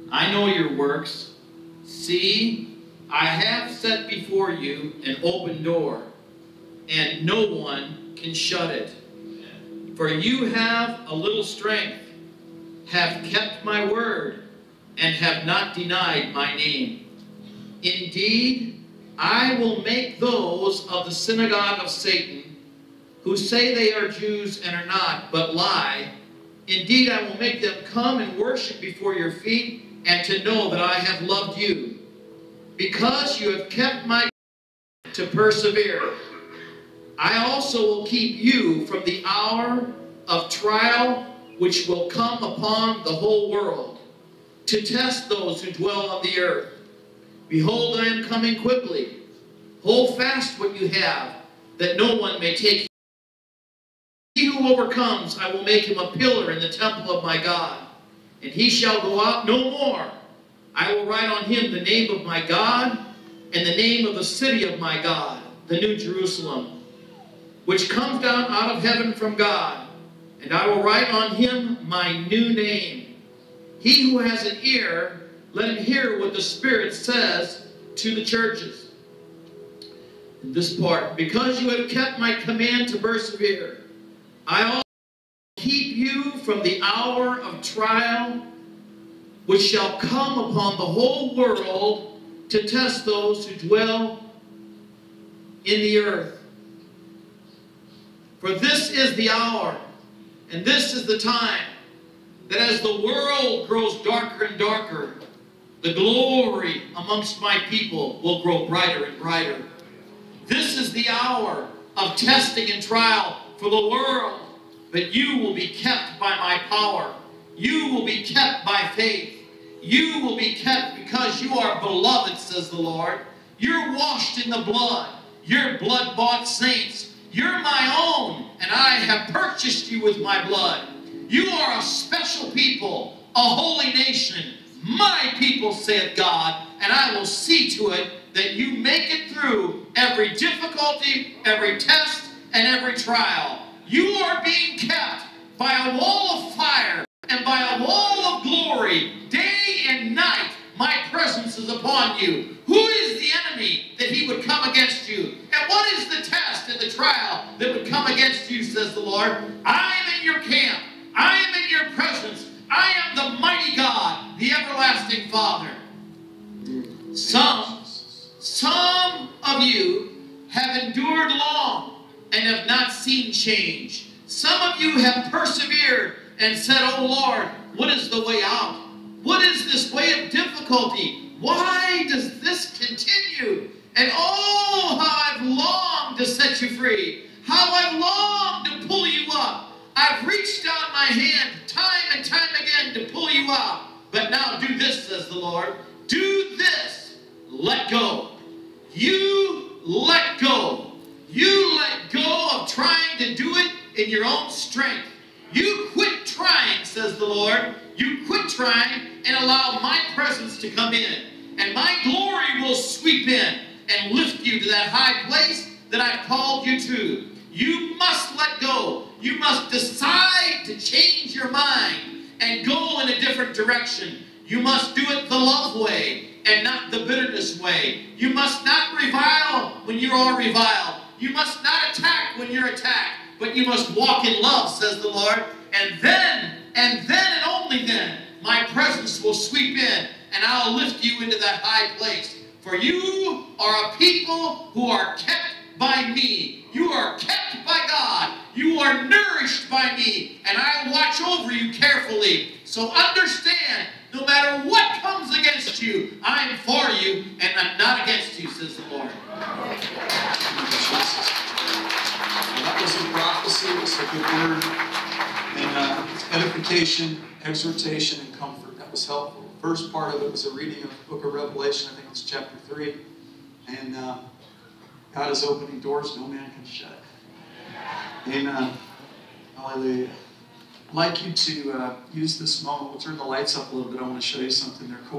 I know your works. See, I have set before you an open door, and no one can shut it. For you have a little strength, have kept my word, and have not denied my name. Indeed, I will make those of the synagogue of Satan, who say they are Jews and are not, but lie. Indeed, I will make them come and worship before your feet, and to know that I have loved you, because you have kept my to persevere. I also will keep you from the hour of trial which will come upon the whole world, to test those who dwell on the earth. Behold, I am coming quickly. Hold fast what you have, that no one may take you. He who overcomes, I will make him a pillar in the temple of my God, and he shall go out no more. I will write on him the name of my God, and the name of the city of my God, the New Jerusalem, which comes down out of heaven from God, and I will write on him my new name. He who has an ear, let him hear what the Spirit says to the churches. In this part, because you have kept my command to persevere, I also keep you from the hour of trial, which shall come upon the whole world to test those who dwell in the earth. For this is the hour, and this is the time, that as the world grows darker and darker, the glory amongst my people will grow brighter and brighter. This is the hour of testing and trial for the world, but you will be kept by my power. You will be kept by faith. You will be kept because you are beloved, says the Lord. You're washed in the blood. You're blood-bought saints. You're my own, and I have purchased you with my blood. You are a special people, a holy nation, my people, saith God, and I will see to it that you make it through every difficulty, every test, and every trial. You are being kept by a wall of fire and by a wall of glory. Day and night, my presence is upon you. Who is the enemy that he would come against you? And what is the test and the trial that would come against you, says the Lord? I am in your camp. I am in your presence. I am the mighty God, the everlasting Father. Some of you have endured long and have not seen change. Some of you have persevered and said, oh Lord, what is the way out? What is this way of difficulty? Why does this continue? And oh, how I've longed to set you free. How I've longed to pull you up. I've reached out my hand time and time again to pull you out. But now do this, says the Lord. Do this. Let go. You let go. You let go of trying to do it in your own strength. You quit trying, says the Lord. You quit trying and allow my presence to come in. And my glory will sweep in and lift you to that high place that I've called you to. You must let go. You must decide to change your mind and go in a different direction. You must do it the love way and not the bitterness way. You must not revile when you are reviled. You must not attack when you're attacked. But you must walk in love, says the Lord. And then and only then, my presence will sweep in and I'll lift you into that high place. For you are a people who are kept by me. You are kept by God. You are nourished by me. And I watch over you carefully. So understand, no matter what comes against you, I am for you and I'm not against you, says the Lord. That was a prophecy. It was a good word. And edification, exhortation, and comfort. That was helpful. The first part of it was a reading of the book of Revelation. I think it's chapter 3. And God is opening doors no man can shut. Amen. Hallelujah. I'd like you to use this moment. We'll turn the lights up a little bit. I want to show you something. They're cool.